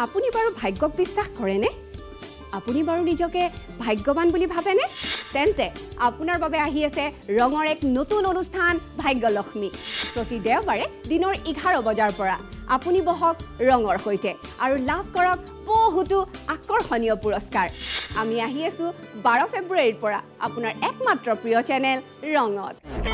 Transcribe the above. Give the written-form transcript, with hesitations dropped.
আপুনি বাৰু ভাগ্যক বিশ্বাস কৰেনে আপুনি বাৰু নিজকে ভাগ্যৱান বুলি ভাবেনে তেন্তে আপোনাৰ বাবে আহি আছে ৰঙৰ এক নতুন অনুষ্ঠান ভাগ্যলক্ষ্মী প্ৰতি দেওবাৰে দিনৰ 11 বজাৰ পৰা আপুনি বহক ৰঙৰ সৈতে আৰু লাভ কৰক বহুতো আকৰ্ষণীয় পুৰস্কাৰ আমি আহি আছো 12 ফেব্ৰুৱাৰীৰ পৰা আপোনাৰ একমাত্ৰ প্ৰিয় চেনেল ৰঙত